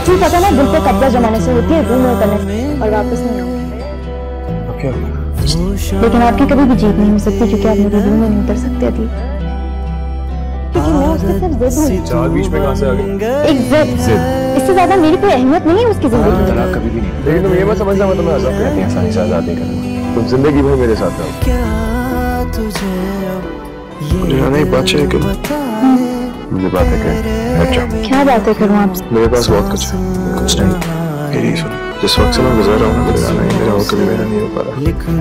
तुझे पता ना दिल पे कब्जा जमाने से होती है, रूम में करने से, और वापस नहीं आऊंगी। लेकिन आपकी कभी भी जीत नहीं हो सकती क्योंकि आप मेरे रूम में नहीं उतर सकते अभी, क्योंकि मैं उसके सिर्फ जिद हूँ। चार बीच में कहाँ से आ गई? एक जिद, इससे ज्यादा मेरी कोई अहमियत नहीं है उसकी जिंदगी में। तलाक कभी भी नहीं। लेकिन तुम ये मत समझना मैं तुम्हें आजाद करती आसानी से आजाद नहीं करूँगा। तुम जिंदगी भर मेरे साथ रहो। मुझे नहीं बात चाहिए कि मुझे बातें कर। क्या बातें करूँ आपसे? मेरे पास बहुत कुछ है। कुछ नहीं, मेरी सुन। जिस वक्त से मैं गुजर रहा हूँ मेरा गाना ही मेरा, वो कभी मेरा नहीं हो पा रहा।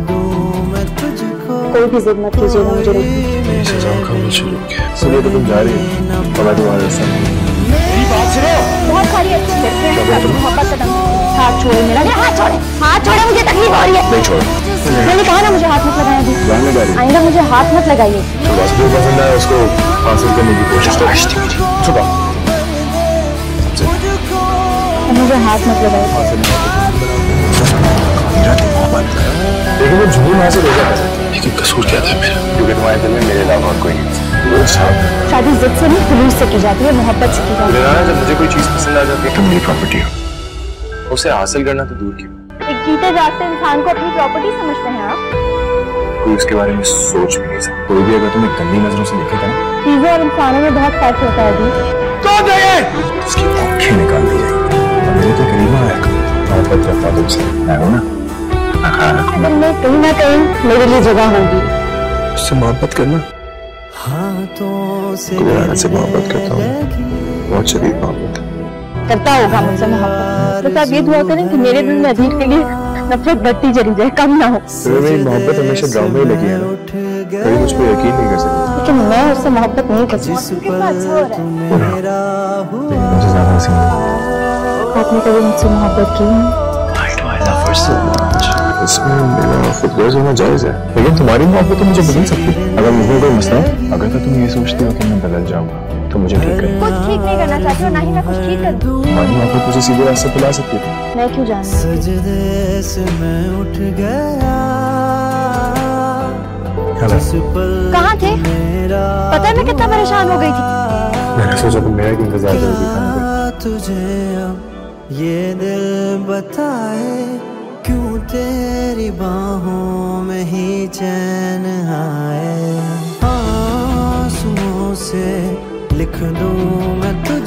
कोई भी जिद मत कीजिएगा मुझे। मेरी सजाओं का अमल शुरू किया, इसलिए तो तुम जा रही हो और मैं तुम्हारे साथ। मेरी बात सुनो। बहुत सारी अच्छी लड़कियां हैं, मोहब्बत का दम। हाथ छोड़े मेरा, हाथ छोड़े, हाथ छोड़े, मुझे तकलीफ हो रही है। नहीं छोड़ो। मैंने कहा ना मुझे हाथ मत लगाइए। आइंदा मुझे हाथ मत लगाइए। जो वास्तव पसंद है उसको हासिल करने की कोशिश करो। सुबह मुझे हाथ मत लगाइए। लेकिन वो जुनून हासिल हो जाता है। लेकिन कसूर क्या था मेरा? क्योंकि तुम्हारे दिल में मेरे अलावा और कोई नहीं। शादी जिद से नहीं, खुलूस से की जाती है, मोहब्बत से की जाती है। जब मुझे कोई चीज पसंद आ जाती है तो मेरी प्रॉपर्टी हो, उसे हासिल करना तो दूर की। एक जीते जागते इंसान को अपनी प्रॉपर्टी समझते हैं आप? कोई उसके बारे में सोच भी नहीं सकता। कोई भी अगर तुम्हें गंदी नजरों से देखेगा ना, चीजें और इंसानों में बहुत फर्क होता है अभी। उसकी आंखें निकाल दी जाएगी। मेरे तो करीब आया मोहब्बत रखा तुमसे, मैं हूं ना, दिल में कहीं ना कहीं मेरे लिए जगह होगी। उससे मोहब्बत करना। गुजारा से मोहब्बत करता हूँ, बहुत शदीद मोहब्बत करता होगा मुझसे मोहब्बत। बस आप ये दुआ करें कि मेरे दिल में अजीब के लिए नफरत बढ़ती चली जाए, कम ना हो। तुम्हें मेरी मोहब्बत हमेशा ड्रामे ही लगी है ना, कभी मुझ पर यकीन नहीं कर सकती। लेकिन मैं उससे मोहब्बत नहीं कर सकती। कितना अच्छा हो रहा है। मुझे ज्यादा सीन आपने कभी मुझसे मोहब्बत की? इसमें मेरा खुद गर्ज होना जायज है, लेकिन तुम्हारी मोहब्बत तो मुझे बदल सकती है। अगर मुझे कोई मसला है, अगर तो तुम ये सोचती हो कि मैं बदल जाऊंगा तो मुझे ठीक कर। कुछ ठीक नहीं करना चाहती हो, ना ही मैं कुछ ठीक करूं। तुम्हारी मोहब्बत मुझे सीधे रास्ते पे ला सकती है। मैं क्यों जानूं? कहाँ थे? पता है मैं कितना परेशान हो गई थी। मैंने सोचा तुम मेरा इंतजार करोगी। तुझे अब ये दिल बताए क्यों तेरी बाहों में ही चैन आए। आंसुओं से लिख दूं मैं तुझे